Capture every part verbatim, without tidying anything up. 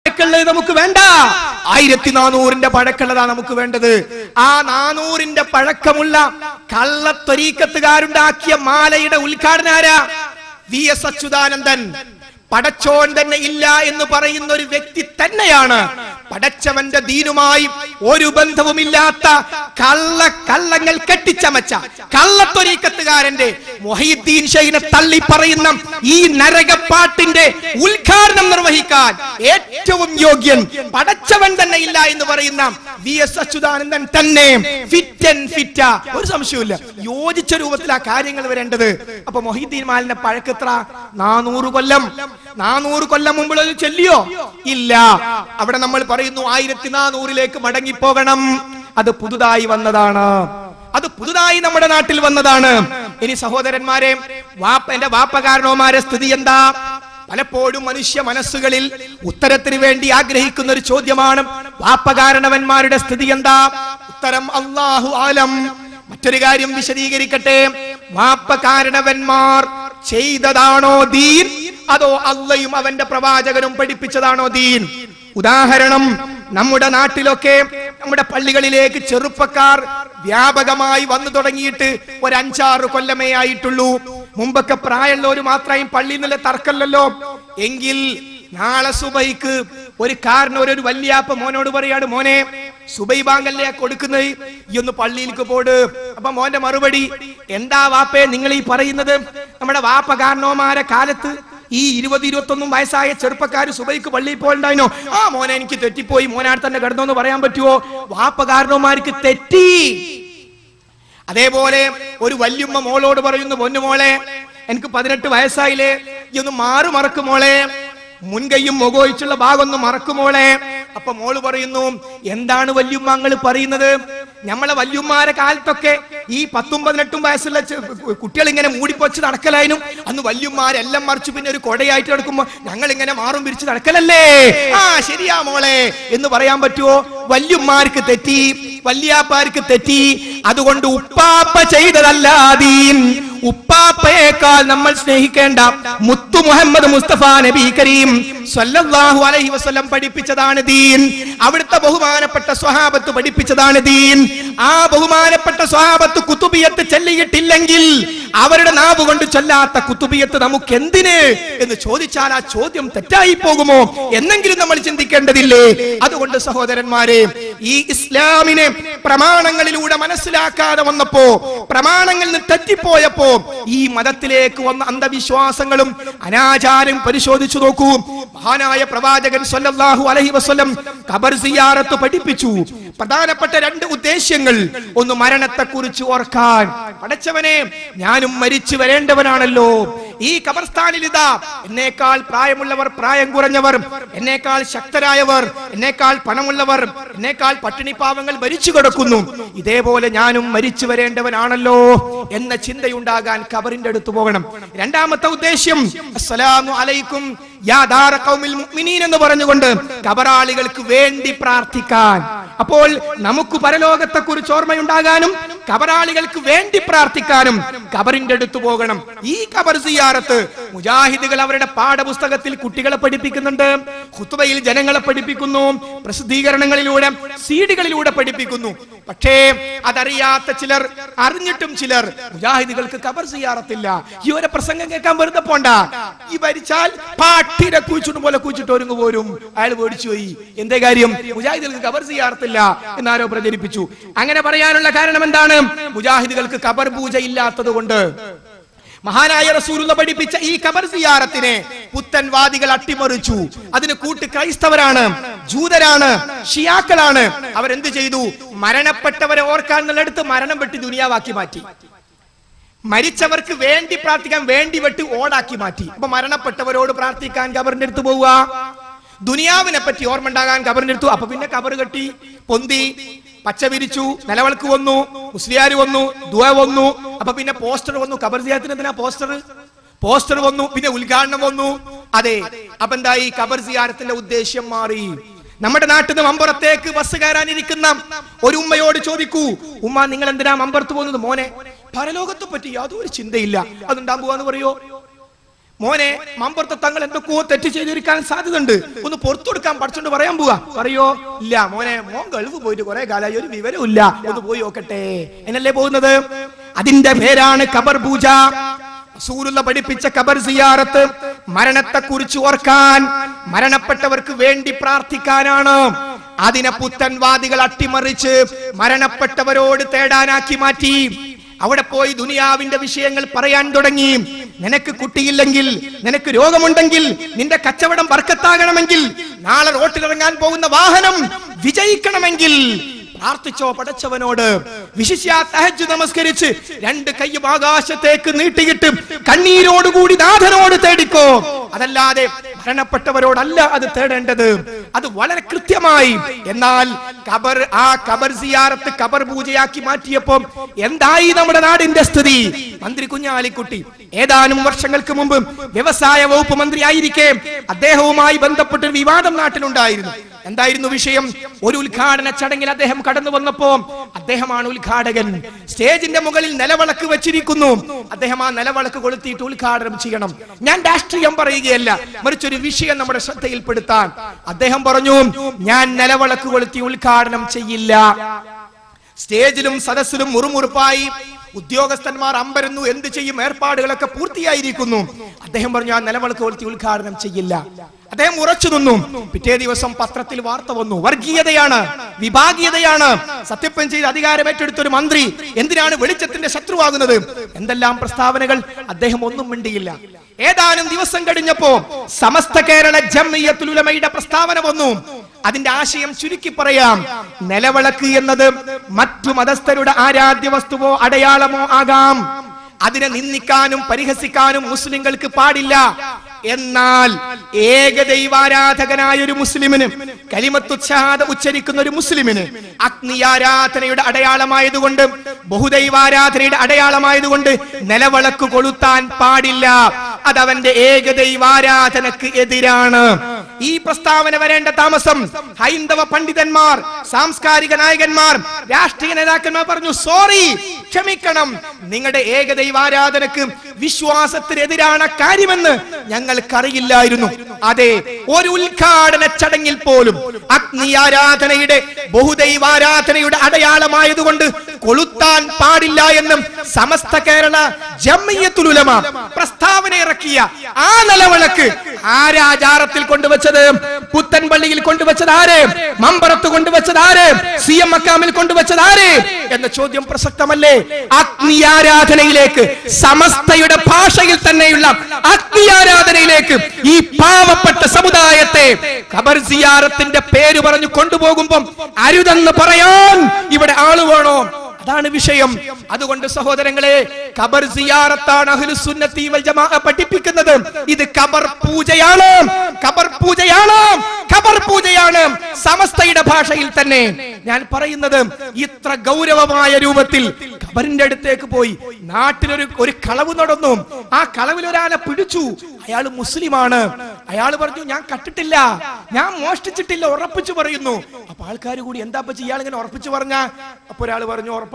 പഴക്കമുള്ളത് നമുക്ക് വേണ്ട. ആയിരത്തി നാനൂറിന്റെ പഴക്കമുള്ളതാണ് നമുക്ക് വേണ്ടത്. ആ നാനൂറിന്റെ പഴക്കമുള്ള കള്ളത്വരീക്കത്തുകാരുണ്ടാക്കിയ മാലയുടെ ഉദ്ഘാടനം ആരാ? V S Achuthanandan. പടച്ചോൻ തന്നെ ഇല്ല എന്ന് പറയുന്ന ഒരു വ്യക്തി തന്നെയാണ് പടച്ചവന്റെ ദീനുമായി ഒരു ബന്ധവുമില്ലാത്ത കള്ള കള്ളങ്ങൾ കെട്ടിച്ചമച്ച കള്ളത്വരീക്കത്തുകാരന്റെ മുഹയ്യിദ്ദീൻ ഷെയ്ഖിനെ തള്ളി പറയുന്ന ഈ നരകപ്പാട്ടിന്റെ ഉദ്ഘാടനം നിർവഹിക്കാൻ ഏറ്റവും യോഗ്യൻ പടച്ചവൻ തന്നെ ഇല്ല എന്ന് പറയുന്ന വി എസ് അച്യുതാനന്ദൻ തന്നെ. ഫിറ്റ് ആൻഡ് ഫിറ്റ, ഒരു സംശയമില്ല, യോജിച്ച രൂപത്തിൽ ആ കാര്യങ്ങൾ വരേണ്ടത്. അപ്പൊ മുഹയ്യിദ്ദീൻ മാലിന്റെ പഴക്കത്ര നാനൂറ് കൊല്ലം. നാനൂറ് കൊല്ലം മുമ്പ് ചെല്ലിയോ? ഇല്ല. അവിടെ നമ്മൾ പറയുന്നു ആയിരത്തി നാനൂറിലേക്ക് മടങ്ങിപ്പോകണം. അത് പുതുതായി വന്നതാണ്. അത് പുതുതായി നമ്മുടെ നാട്ടിൽ വന്നതാണ്. ഇനി സഹോദരന്മാരെ, വാപ്പ എന്റെ വാപ്പകാരണവന്മാരെ സ്ഥിതി എന്താ? പലപ്പോഴും മനുഷ്യ മനസ്സുകളിൽ ഉത്തരത്തിന് വേണ്ടി ആഗ്രഹിക്കുന്ന ഒരു ചോദ്യമാണ്, വാപ്പകാരണവന്മാരുടെ സ്ഥിതി എന്താ? ഉത്തരം അല്ലാഹു ആലം. മറ്റൊരു കാര്യം വിശദീകരിക്കട്ടെ. വാപ്പകാരണവന്മാർ ചെയ്തതാണോ ദീൻ, അതോ അള്ളയും അവന്റെ പ്രവാചകനും പഠിപ്പിച്ചതാണോ ദീൻ? ഉദാഹരണം, നമ്മുടെ നാട്ടിലൊക്കെ നമ്മുടെ പള്ളികളിലേക്ക് ചെറുപ്പക്കാർ വ്യാപകമായി വന്നു തുടങ്ങിയിട്ട് ഒരു അഞ്ചാറ് കൊല്ലമേ ആയിട്ടുള്ളൂ. മുമ്പൊക്കെ പ്രായമുള്ളവർ മാത്രമായി പള്ളിയിൽ നിന്നുള്ള തർക്കമല്ലല്ലോ. എങ്കിൽ നാളെ സുബൈക്ക് ഒരു കാരൻ ഒരു വല്യാപ്പ മോനോട് പറയാണ്, മോനെ സുബൈ ബാങ്കല്ലേ കൊടുക്കുന്നത്, ഈ ഒന്ന് പള്ളിയിലേക്ക് പോട്. അപ്പൊ മോന്റെ മറുപടി, എന്താ വാപ്പേ നിങ്ങൾ ഈ പറയുന്നത്? നമ്മുടെ വാപ്പ കാരണവന്മാരെ കാലത്ത് ഈ ഇരുപത് ഇരുപത്തൊന്നും വയസ്സായ ചെറുപ്പക്കാർ സുബൈക്ക് പള്ളിയിൽ പോയിണ്ടായിനോ? ആ മോനെ എനിക്ക് തെറ്റിപ്പോയി, മോനാട് തന്നെ കിടന്നോന്ന് പറയാൻ പറ്റുമോ? വാപ്പ കാരണവന്മാർക്ക് തെറ്റി. അതേപോലെ ഒരു വല്യമ്മ മോളോട് പറയുന്നു, പൊന്നു മോളെ എനിക്ക് പതിനെട്ട് വയസ്സായില്ലേ, ഈ ഒന്ന് മാറു മറക്കുമോളെ, മുൻകൈയും മുഖോയിച്ചുള്ള ഭാഗം ഒന്ന് മറക്കുമോളെ. അപ്പൊ മോള് പറയുന്നു, എന്താണ് വല്യുമ്മങ്ങൾ പറയുന്നത്? നമ്മളെ വല്യുമ്മാരെ കാലത്തൊക്കെ ഈ പത്തും പതിനെട്ടും വയസ്സുള്ള കുട്ടികൾ ഇങ്ങനെ മൂടിപ്പൊച്ച് നടക്കലായിരുന്നു. അന്ന് വല്യുമ്മാരെല്ലാം മറിച്ച് പിന്നെ ഒരു കൊടയായിട്ട് നടക്കുമ്പോ ഞങ്ങൾ ഇങ്ങനെ മാറും പിരിച്ച് നടക്കലല്ലേ. ആ ശരിയാ മോളെ എന്ന് പറയാൻ പറ്റുമോ? വല്യുമ്മാർക്ക് തെറ്റി, വല്യാപ്പാർക്ക് തെറ്റി. അതുകൊണ്ട് ഉപ്പാപ്പ ചെയ്തതല്ലാദീൻ, ഉപ്പാപ്പയേക്കാൾ നമ്മൾ സ്നേഹിക്കേണ്ട മുത്തു മുഹമ്മദ് മുസ്തഫ നബി കരീം സ്വല്ലല്ലാഹു അലൈഹി വസല്ലം പഠിപ്പിച്ചതാണ് ദീൻ. അവിടുത്തെ ബഹുമാനപ്പെട്ട സ്വഹാബത്ത് പഠിപ്പിച്ചതാണ് ദീൻ. ആ ബഹുമാനപ്പെട്ട സ്വഹാബത്ത് കുതുബിയത്ത് ചൊല്ലിയിട്ടില്ലെങ്കിൽ അവരുടെ നാവ് കൊണ്ട് ചൊല്ലാത്ത കുതുബിയത്ത് നമുക്ക് എന്തിന് എന്ന് ചോദിച്ചാൽ ആ ചോദ്യം തെറ്റായി പോകുമോ എന്നെങ്കിലും നമ്മൾ ചിന്തിക്കേണ്ടതില്ലേ? അതുകൊണ്ട് സഹോദരന്മാരെ, ഈ ഇസ്ലാമിനെ പ്രമാണങ്ങളിലൂടെ മനസ്സിലാക്കാതെ വന്നപ്പോ, പ്രമാണങ്ങളിൽ നിന്ന് തെറ്റിപ്പോയപ്പോ ഈ മതത്തിലേക്ക് വന്ന അന്ധവിശ്വാസങ്ങളും അനാചാരം പരിശോധിച്ചു നോക്കൂ. മഹാനായ പ്രവാചകൻ സ്വല്ലല്ലാഹു അലൈഹി വസല്ലം ഖബർ സിയാറത്ത് പഠിപ്പിച്ചു. പ്രധാനപ്പെട്ട രണ്ട് ഉദ്ദേശ്യങ്ങൾ. ഒന്ന്, മരണത്തെ കുറിച്ച് ഓർക്കാൻ. പടച്ചവനെ, ഞാനും മരിച്ചു വരേണ്ടവനാണല്ലോ. ഈ ഖബർസ്ഥാനിൽ ഇതാ എന്നേക്കാൾ പ്രായമുള്ളവർ, പ്രായം കുറഞ്ഞവർ, എന്നേക്കാൾ ശക്തരായവർ, എന്നേക്കാൾ പണമുള്ളവർ, എന്നേക്കാൾ പട്ടിണി പാവങ്ങൾ മരിച്ചു കിടക്കുന്നു. ഇതേപോലെ ഞാനും മരിച്ചു വരേണ്ടവനാണല്ലോ എന്ന ചിന്തയുണ്ടാകാൻ ഖബറിന്റെ അടുത്ത് പോകണം. രണ്ടാമത്തെ ഉദ്ദേശ്യം, അസ്സലാമു അലൈക്കും യാ ദാറ ഖൗമിൽ മുഅ്മിനീൻ എന്ന് പറഞ്ഞുകൊണ്ട് ഖബറാളികൾക്ക് വേണ്ടി പ്രാർത്ഥിക്കാൻ. അപ്പോൾ നമുക്ക് പരലോകത്തെ കുറിച്ച് ഓർമ്മയുണ്ടാകാനും ഖബറാളികൾക്ക് വേണ്ടി പ്രാർത്ഥിക്കാനും ഖബറിന്റെ അടുത്ത് പോകണം. ഈ ഖബർ സിയാറത്ത് മുജാഹിദുകൾ അവരുടെ പാഠപുസ്തകത്തിൽ കുട്ടികളെ പഠിപ്പിക്കുന്നുണ്ട്, ഖുത്ബയിൽ ജനങ്ങളെ പഠിപ്പിക്കുന്നു, പ്രസിദ്ധീകരണങ്ങളിലൂടെ സീഡികളിലൂടെ പഠിപ്പിക്കുന്നു. പക്ഷേ അതറിയാത്ത ചിലർ, അറിഞ്ഞിട്ടും ചിലർ, മുജാഹിദുകൾക്ക് ഖബർ സിയാറത്തില്ല, ഈ ഒരു പ്രസംഗം കേൾക്കാൻ വെറുതെ പോണ്ട, ഈ ഭരിച്ചാൽ പാട്ടിനെ കുഴിച്ചിട്ടും പോലെ കുഴിച്ചിട്ട് ഒരുങ്ങു പോരും, അയാൾ പേടിച്ചു പോയി. എന്തേ കാര്യം? മുജാഹിദുകൾക്ക് ഖബർ സിയാറത്തില്ല എന്നാരോ പ്രചരിപ്പിച്ചു. അങ്ങനെ പറയാനുള്ള കാരണം എന്താണ്? മുജാഹിദുകൾക്ക് ഖബർ പൂജ ഇല്ലാത്തത് കൊണ്ട്. മഹാനായ റസൂലുള്ള പഠിപ്പിച്ച ഈ ഖബർ സിയാറത്തിനെ പുത്തൻവാദികൾ അട്ടിമറിച്ചു. അതിന് കൂട്ട് ക്രൈസ്തവരാണ്, ജൂതരാണ്, ഷിയാക്കളാണ്. അവരെന്ത് ചെയ്തു? മരണപ്പെട്ടവരെ ഓർക്കാൻ എന്നുള്ളടുത്ത് മരണം വെട്ടി ദുനിയാവാക്കി മാറ്റി. മരിച്ചവർക്ക് വേണ്ടി പ്രാർത്ഥിക്കാൻ വേണ്ടി വെട്ടി ഓടാക്കി മാറ്റി. അപ്പൊ മരണപ്പെട്ടവരോട് പ്രാർത്ഥിക്കാൻ ഖബറിന്റെ അടുത്ത് പോവുക, ദുനിയാവിനെ പറ്റി ഓർമ്മ ഉണ്ടാകാൻ ഖബറിന്റെ അടുത്തു. അപ്പൊ പിന്നെ ഖബർ കെട്ടി, പൊന്തി, പച്ച വിരിച്ചു, നിലവിളക്ക് വന്നു, മുസ്ലിയാർ വന്നു, ദുആ വന്നു. അപ്പൊ പിന്നെ പോസ്റ്റർ വന്നു. ഖബർ സിയാറത്തിന് എന്തിനാ പോസ്റ്റർ? പോസ്റ്റർ വന്നു, പിന്നെ ഉദ്ഘാടനം വന്നു. അതെ, അപ്പൊ എന്തായി? ഖബർ സിയാറത്തിന്റെ ഉദ്ദേശ്യം മാറി. നമ്മുടെ നാട്ടിൽ നിന്ന് മമ്പുറത്തേക്ക് ബസ് കയറാനിരിക്കുന്ന ഒരു ഉമ്മയോട് ചോദിക്കൂ, ഉമ്മ നിങ്ങൾ എന്തിനാ മമ്പുറത്ത് പോകുന്നത്? മോനെ, പരലോകത്തെ പറ്റി യാതൊരു ചിന്തയില്ല, അതുണ്ടാകാൻ പോവാന്ന് പറയോ? മോനെ മമ്പുറത്തെ തങ്ങൾ എന്തൊക്കെയോ തെറ്റ് ചെയ്തിരിക്കാൻ സാധ്യതയുണ്ട്, ഒന്ന് പുറത്തു കൊടുക്കാൻ പഠിച്ചോണ്ട് പറയാൻ പോവാ. പറയോ? ഇല്ല മോനെ, മോൻ ഗൾഫ് പോയിട്ട് കുറെ കാലമായി, ഒരു വിവരവും ഇല്ല, ഒന്ന് പോയി നോക്കട്ടെ എന്നല്ലേ പോകുന്നത്. അതിന്റെ പേരാണ് ഖബർ പൂജ. റസൂലുള്ള പഠിപ്പിച്ച ഖബർ സിയാറത്ത് മരണത്തെ കുറിച്ച് ഓർക്കാൻ, മരണപ്പെട്ടവർക്ക് വേണ്ടി പ്രാർത്ഥിക്കാനാണ്. അതിനെ പുത്തൻവാദികൾ അട്ടിമറിച്ച് മരണപ്പെട്ടവരോട് തേടാനാക്കി മാറ്റി. അവിടെ പോയി ദുനിയാവിന്റെ വിഷയങ്ങൾ പറയാൻ തുടങ്ങി. നിനക്ക് കുട്ടിയില്ലെങ്കിൽ, നിനക്ക് രോഗമുണ്ടെങ്കിൽ, നിന്റെ കച്ചവടം ബർക്കത്താകണമെങ്കിൽ, നാളെ റോട്ടിലിറങ്ങാൻ പോകുന്ന വാഹനം വിജയിക്കണമെങ്കിൽ പ്രാർത്ഥിച്ചോ പടച്ചവനോട്. വിശിഷ്യ തഹജ്ജുദ് നമസ്കരിച്ച് രണ്ട് കൈയും ആകാശത്തേക്ക് നീട്ടിയിട്ട് കണ്ണീരോടുകൂടി നാഥനോട് തേടിക്കോ. അതല്ലാതെ മരണപ്പെട്ടവരോടല്ല അത് തേടേണ്ടത്. അത് വളരെ കൃത്യമായി. എന്നാൽ ഖബർ, ആ ഖബർ സിയാറത്ത് ഖബർ പൂജയാക്കി മാറ്റിയപ്പോൾ എന്തായി നമ്മുടെ നാടിന്റെ സ്ഥിതി? മന്ത്രി കുഞ്ഞാലിക്കുട്ടി ഏതാനും വർഷങ്ങൾക്ക് മുമ്പ് വ്യവസായ വകുപ്പ് മന്ത്രി ആയിരിക്കെ അദ്ദേഹവുമായി ബന്ധപ്പെട്ട വിവാദം നാട്ടിലുണ്ടായിരുന്നു. എന്തായിരുന്നു വിഷയം? ഒരു ഉദ്ഘാടന ചടങ്ങിൽ അദ്ദേഹം കടന്നു വന്നപ്പോ, അദ്ദേഹമാണ് ഉദ്ഘാടകൻ, സ്റ്റേജിന്റെ മുകളിൽ നിലവിളക്ക് വെച്ചിരിക്കുന്നു. അദ്ദേഹം ആ നിലവിളക്ക് കൊളുത്തിയിട്ട് ഉദ്ഘാടനം ചെയ്യണം. ഞാൻ രാഷ്ട്രീയം പറയുകയല്ല, മറിച്ചൊരു വിഷയം നമ്മുടെ ശ്രദ്ധയിൽപ്പെടുത്താൻ. അദ്ദേഹം പറഞ്ഞു, ഞാൻ നിലവിളക്ക് കൊളുത്തി ഉദ്ഘാടനം ചെയ്യില്ല. സ്റ്റേജിലും സദസ്സിലും മുറുമുറുപ്പായി, ഉദ്യോഗസ്ഥന്മാർ അമ്പരന്നു. എന്ത് ചെയ്യും? ഏർപ്പാടുകളൊക്കെ പൂർത്തിയായിരിക്കുന്നു. അദ്ദേഹം പറഞ്ഞു, ആ നിലവിളക്ക് കൊളുത്തി ഉദ്ഘാടനം ചെയ്യില്ല. അദ്ദേഹം ഉറച്ചു നിന്നു. പിറ്റേ ദിവസം പത്രത്തിൽ വാർത്ത വന്നു, വർഗീയതയാണ്, വിഭാഗീയതയാണ്. സത്യപ്രതിജ്ഞ ചെയ്ത് അധികാരം ഏറ്റെടുത്ത ഒരു മന്ത്രി എന്തിനാണ് വെളിച്ചത്തിന്റെ ശത്രുവാകുന്നത്? എന്തെല്ലാം പ്രസ്താവനകൾ. അദ്ദേഹം ഒന്നും മിണ്ടിയില്ല. ഏതാനും ദിവസം കഴിഞ്ഞപ്പോ സമസ്ത കേരള ജംഇയ്യത്തുൽ ഉലമയുടെ പ്രസ്താവന വന്നു. അതിന്റെ ആശയം ചുരുക്കി പറയാം. നിലവിളക്ക് എന്നത് മറ്റു മതസ്ഥരുടെ ആരാധ്യ വസ്തുവോ അടയാളമോ ആകാം. അതിനെ നിന്ദിക്കാനും പരിഹസിക്കാനും മുസ്ലിങ്ങൾക്ക് പാടില്ല. എന്നാൽ ഏകദൈവാരാധകനായ ഒരു മുസ്ലിമിന്, കലിമത്തു ഷഹാദ ഉച്ചരിക്കുന്ന ഒരു മുസ്ലിമിന് അഗ്നിയാരാധനയുടെ അടയാളമായതുകൊണ്ട്, ബഹുദൈവാരാധനയുടെ അടയാളമായതുകൊണ്ട് നിലവിളക്ക് കൊളുത്താൻ പാടില്ല. അതവന്റെ ഏകദൈവാരാധനക്ക് എതിരാണ്. ഈ പ്രസ്താവന വരേണ്ട താമസം ഹൈന്ദവ പണ്ഡിതന്മാർ, സാംസ്കാരിക നായകന്മാർ, രാഷ്ട്രീയ നേതാക്കന്മാർ പറഞ്ഞു, സോറി, ക്ഷമിക്കണം, നിങ്ങളുടെ ഏകദൈവാരാധനക്ക് വിശ്വാസത്തിനെതിരാണ് കാര്യമെന്ന് ഞങ്ങൾക്കറിയില്ലായിരുന്നു. അതെ, ഒരു ഉദ്ഘാടന ചടങ്ങിൽ പോലും അഗ്നിയാരാധനയുടെ, ബഹുദൈവാരാധനയുടെ അടയാളമായതുകൊണ്ട് കൊളുത്താൻ പാടില്ല എന്നും സമസ്ത കേരള ജംഇയ്യത്തുൽ ഉലമ പ്രസ്താവന ഇറക്കിയ ആ നിലവിളക്ക് ആരാചാരത്തിൽ കൊണ്ടുവച്ചത്? പുത്തൻപള്ളിയിൽ കൊണ്ടുവച്ചത് ആര്? മമ്പറത്ത് കൊണ്ടുവച്ചത് ആര്? സി എം മക്കാമിൽ കൊണ്ടുവച്ചത് ആര് എന്ന ചോദ്യം പ്രസക്തമല്ലേ? അഗ്നിയാരാധനയിലേക്ക്, സമസ്തയുടെ ഭാഷയിൽ തന്നെയുള്ള അഗ്നിയാരാധനയിലേക്ക് ഈ പാവപ്പെട്ട സമുദായത്തെ ഖബർ സിയാറത്തിന്റെ പേര് പറഞ്ഞു കൊണ്ടുപോകുമ്പോൾ അരുതെന്ന് പറയാൻ ഇവിടെ ആള് വേണോ? അതാണ് വിഷയം. അതുകൊണ്ട് സഹോദരങ്ങളെ, ഖബർ സിയാറത്താണ് അഹ്ലുസ് സുന്നത്തി വൽ ജമാഅ പഠിപ്പിക്കുന്നത്. ഇത് ഖബർ പൂജയാണ്, ഖബർ പൂജയാണ്, ഖബർ പൂജയാണ്. സമസ്തയുടെ ഭാഷയിൽ തന്നെ ഞാൻ പറയുന്നത്, ഇത്ര ഗൗരവമായ രൂപത്തിൽ ഖബറിന്റെ അടുത്തേക്ക് പോയി നാട്ടിലൊരു ഒരു കളവ് നടന്നു. ആ കളവിൽ ഒരാളെ പിടിച്ചു. അയാൾ മുസ്ലിമാണ്. അയാൾ പറഞ്ഞു, ഞാൻ കട്ടിട്ടില്ല, ഞാൻ മോഷ്ടിച്ചിട്ടില്ല, ഉറപ്പിച്ചു പറയുന്നു. അപ്പൊ ആൾക്കാർ കൂടി, എന്താ ഇയാൾ ഇങ്ങനെ ഉറപ്പിച്ചു പറഞ്ഞ? അപ്പൊ ഒരാൾ പറഞ്ഞു, ഉറപ്പാണോ?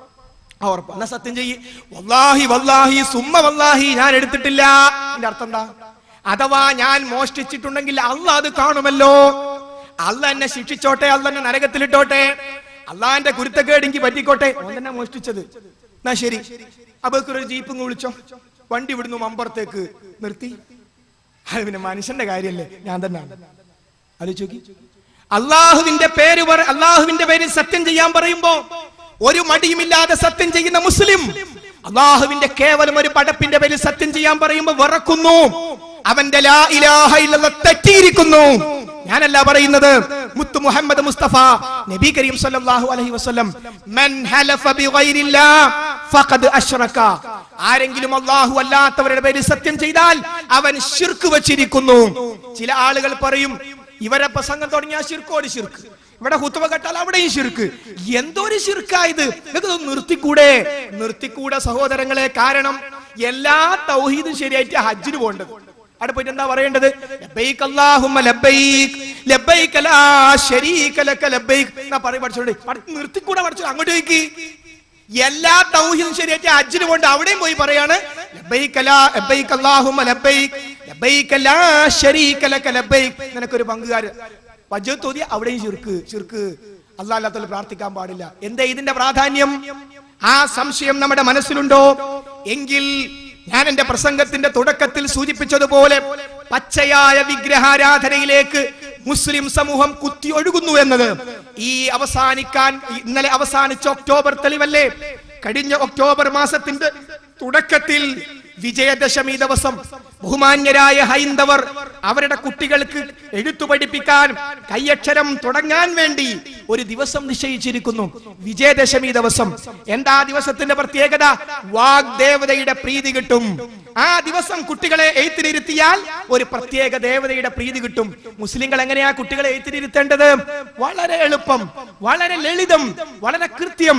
ആ ഉറപ്പ്, എന്നാ സത്യം ചെയ്യ്. വല്ലാഹി വല്ലാഹി സുമ്മ വല്ലാഹി ഞാൻ എടുത്തിട്ടില്ല. എന്റെ അർത്ഥം എന്താ? അഥവാ ഞാൻ മോഷ്ടിച്ചിട്ടുണ്ടെങ്കിൽ അള്ളാഹ് അത് കാണുമല്ലോ, അള്ളാഹ് എന്നെ ശിക്ഷിച്ചോട്ടെ, അള്ളാഹ് എന്നെ നരകത്തിലിട്ടോട്ടെ, അള്ളാഹിന്റെ കുരുത്തക്കേടിക്ക് പറ്റിക്കോട്ടെ, ഓൻ തന്നെ മോഷ്ടിച്ചത്. എന്നാ ശരി, അബൂബക്കർ ഒരു ജീപ്പ് വിളിച്ചോ, വണ്ടി വിടുന്നു, മമ്പറത്തേക്ക് നിർത്തി. അത് പിന്നെ മനുഷ്യന്റെ കാര്യല്ലേ, ഞാൻ തന്നെ ആലോചിച്ച്. അള്ളാഹുവിന്റെ പേര് പറ, അള്ളാഹുവിന്റെ പേരിൽ സത്യം ചെയ്യാൻ പറയുമ്പോ ഒരു മടിയുമില്ലാതെ സത്യം ചെയ്യുന്ന മുസ്ലിം അള്ളാഹുവിന്റെ കേവലം ഒരു പടപ്പിന്റെ പേരിൽ സത്യം ചെയ്യാൻ പറയുമ്പോ വിറക്കുന്നു. അവന്റെ ലാ ഇലാഹ ഇല്ലല്ലാഹ് തെറ്റിയിരിക്കുന്നു. ഞാനല്ല പറയുന്നത്, മുത്തു മുഹമ്മദ് മുസ്തഫ നബി കരീം സല്ലല്ലാഹു അലൈഹി വസല്ലം, മൻ ഹലഫ ബിഗൈരില്ലാഹ് ഫഖദ് അശ്റക, ആരെങ്കിലും അല്ലാഹു അല്ലാത്തവരുടെ പേരിൽ സത്യം ചെയ്താൽ അവൻ ശിർക്ക് വെച്ചിരിക്കുന്നു. ചില ആളുകൾ പറയും, ഇവരെ പ്രസംഗം തുടങ്ങിയ ശിർക്കോട് ശിർക്ക്, ഇവിടെ ഹുത്തുബ കേട്ടാൽ അവിടെയും ശിർക്ക്. എന്തോ ഒരു ശിർക്കായത്, നിങ്ങൾക്ക് നിർത്തിക്കൂടെ? നിർത്തിക്കൂടെ സഹോദരങ്ങളെ. കാരണം എല്ലാ തൗഹീദും ശരിയായിട്ട് ഹജ്ജിന് പോകേണ്ടത്. അവിടെ പോയിട്ട് എന്താ പറയേണ്ടത്? ലബ്ബൈക് അല്ലാഹുമ്മ ലബ്ബൈക് ലബ്ബൈക ലാ ശരീക ലക ലബ്ബൈക് എന്നാ പറയും. പഠിച്ചോണ്ട് നിർത്തിക്കൂടെ? പഠിച്ചോ, അങ്ങോട്ട് പോയിക്ക്. എല്ലാ തൗഹീദും ശരിയായിട്ട് ഹജ്ജിന് പോകേണ്ട അവിടെയും പോയി പറയാണ് ലബ്ബൈക ലാ ലബ്ബൈക അല്ലാഹുമ്മ ലബ്ബൈക ലബ്ബൈക ലാ ശരീക ലക ലബ്ബൈക. നിനക്കൊരു പങ്കുകാരൻ വജ്ജത്ത് ഓതി അവിടെയും ശിർക്ക് ശിർക്ക് അല്ലാഹു അല്ലാഹു പ്രാർത്ഥിക്കാൻ പാടില്ല. എന്താ ഇതിന്റെ പ്രാധാന്യം? ആ സംശയം നമ്മുടെ മനസ്സിലുണ്ടോ എങ്കിൽ ഞാൻ എന്റെ പ്രസംഗത്തിന്റെ തുടക്കത്തിൽ സൂചിപ്പിച്ചതുപോലെ പച്ചയായ വിഗ്രഹാരാധനയിലേക്ക് മുസ്ലിം സമൂഹം കുത്തിയൊഴുകുന്നു എന്നത് ഈ അവസാനിക്കാൻ ഇന്നലെ അവസാനിച്ച ഒക്ടോബർ തെളിവല്ലേ? കഴിഞ്ഞ ഒക്ടോബർ മാസത്തിന്റെ തുടക്കത്തിൽ വിജയദശമി ദിവസം ബഹുമാന്യരായ ഹൈന്ദവർ അവരുടെ കുട്ടികൾക്ക് എഴുത്തു പഠിപ്പിക്കാൻ കയ്യക്ഷരം തുടങ്ങാൻ വേണ്ടി ഒരു ദിവസം നിശ്ചയിച്ചിരിക്കുന്നു, വിജയദശമി ദിവസം. എന്താ ദിവസത്തിന്റെ പ്രത്യേകത? വാഗ്ദേവതയുടെ പ്രീതി കിട്ടും. ആ ദിവസം കുട്ടികളെ എഴുത്തിനിരുത്തിയാൽ ഒരു പ്രത്യേക ദേവതയുടെ പ്രീതി കിട്ടും. മുസ്ലിങ്ങൾ എങ്ങനെയാ കുട്ടികളെ എഴുത്തിനിരുത്തേണ്ടത്? വളരെ എളുപ്പം, വളരെ ലളിതം, വളരെ കൃത്യം.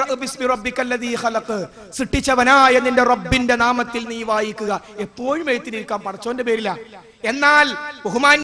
സൃഷ്ടിച്ചവനായ നിന്റെ റബ്ബിന്റെ നാമത്തിൽ നീ വായിക്കുക. എപ്പോഴും എഴുത്തിനിരിക്കാം, പടച്ചോന്റെ പേരില്ല. എന്നാൽ ബഹുമാൻ